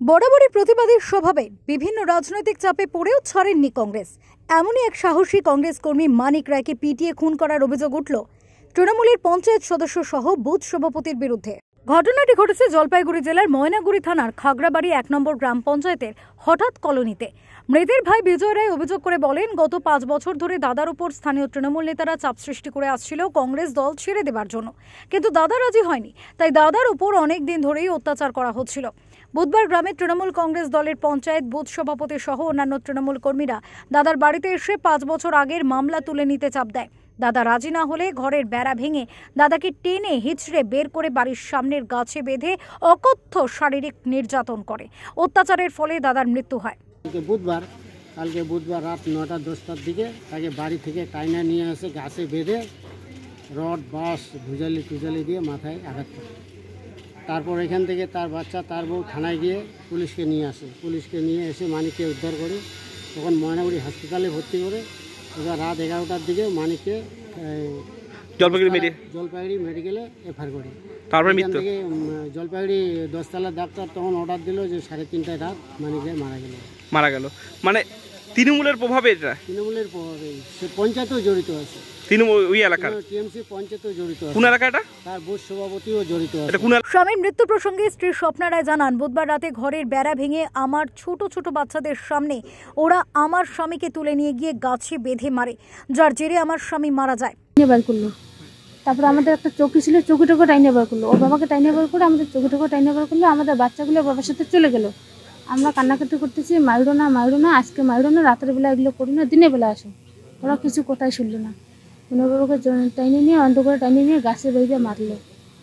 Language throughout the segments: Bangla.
বরাবরই প্রতিবাদীর স্বভাবে বিভিন্ন রাজনৈতিক চাপে পড়েও ছাড়েননি কংগ্রেস। এমনই এক সাহসী কংগ্রেস কর্মী মানিক রায়কে পিটিয়ে খুন করার অভিযোগ উঠল তৃণমূলের পঞ্চায়েত সদস্য সহ বুথ সভাপতির বিরুদ্ধে। ঘটনাটি ঘটেছে জলপাইগুড়ি জেলার ময়নাগুড়ি থানার খাগড়াবাড়ি ১ নম্বর গ্রাম পঞ্চায়েতের হঠাৎ কলোনিতে। মৃতের ভাই বিজয় রায় অভিযোগ করে বলেন, গত ৫ বছর ধরে দাদার উপর স্থানীয় তৃণমূল নেতারা চাপ সৃষ্টি করে আসছিল কংগ্রেস দল ছেড়ে দেবার জন্য, কিন্তু দাদা রাজি হয়নি। তাই দাদার উপর অনেক দিন ধরেই অত্যাচার করা হচ্ছিল। বুধবার গ্রামে তৃণমূল কংগ্রেস দলের পঞ্চায়েত বুথ সভাপতি সহ অন্যান্য তৃণমূল কর্মীরা দাদার বাড়িতে এসে ৫ বছর আগের মামলা তুলে নিতে চাপ দেয়। দাদা রাজি না হলে ঘরের বেড়া ভেঙে দাদাকে টেনে হিচড়ে বের করে বাড়ির সামনের গাছে বেঁধে অকথ্য শারীরিক নির্যাতন করে। অত্যাচারের ফলে দাদার মৃত্যু হয়। কালকে বুধবার রাত ৯টা-১০টার দিকে তাকে বাড়ি থেকে টাইনা নিয়ে আসে, গাছে বেঁধে রড বাঁশ ভুজালি দিয়ে মাথায় আঘাত করে। তারপর এখান থেকে তার বাচ্চা তার বউ থানায় গিয়ে পুলিশকে নিয়ে এসে মানিককে উদ্ধার করে তখন ময়নাগুড়ি হাসপাতালে ভর্তি করে। এবার রাত 11টার দিকে মানিককে জলপাইগুড়ি মেডিকেলে রেফার করে। তারপরে থেকে জলপাইগুড়ি 10তলার ডাক্তার তখন অর্ডার দিল যে 3:30টায় রাত মানিকে মারা গেল। মানে তৃণমূলের প্রভাবে, এটা তৃণমূলের প্রভাবে সে পঞ্চায়েতেও জড়িত আছে। ওই এলাকার টিএমসি পঞ্চায়েতেও জড়িত আছে। কোন এলাকাটা? তার বুথ সভাপতিও জড়িত আছে। স্বামীর মৃত্যু প্রসঙ্গে স্ত্রী স্বপ্না রায় জানান, বুধবার রাতে ঘরের বেড়া ভেঙে আমার ছোট ছোট বাচ্চাদের সামনে ওরা আমার স্বামীকে তুলে নিয়ে গিয়ে গাছে বেঁধে মারে, যার জেরে আমার স্বামী মারা যায়। তারপরে আমাদের একটা চৌকি ছিল, চৌকিটাকে টাইনে বার করলো, ওর বাবাকে টাইনে বার করে আমাদের চৌকিটাকে টাইনে বার করলো। আমাদের বাচ্চাগুলো বাবার সাথে চলে গেল। আমরা কান্নাকাটি করতেছি, মাইরো না, আজকে মাইরো না, রাতের বেলা এগুলো করি না, দিনের বেলা আসো। ওরা কিছু কোথায় শুনলো না। বাবাকে টাইনে নিয়ে অন্ধকারে টাইনে নিয়ে গাছে বেঁধে মারলো।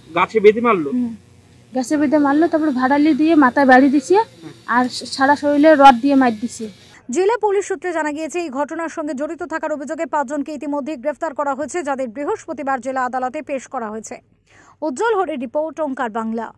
গাছে বেঁধে মারলো, তারপরে ভাড়ালি দিয়ে মাথায় বাড়ি দিছে আর সারা শরীরে রড দিয়ে মার দিছে। জেলা পুলিশ সূত্রে জানা গিয়েছে, এই ঘটনার সঙ্গে জড়িত থাকার অভিযোগে ৫ জনকে ইতিমধ্যে গ্রেফতার করা হয়েছে, যাদের বৃহস্পতিবার জেলা আদালতে পেশ করা হয়েছে। উজ্জ্বল হরের রিপোর্ট, ওঙ্কার বাংলা।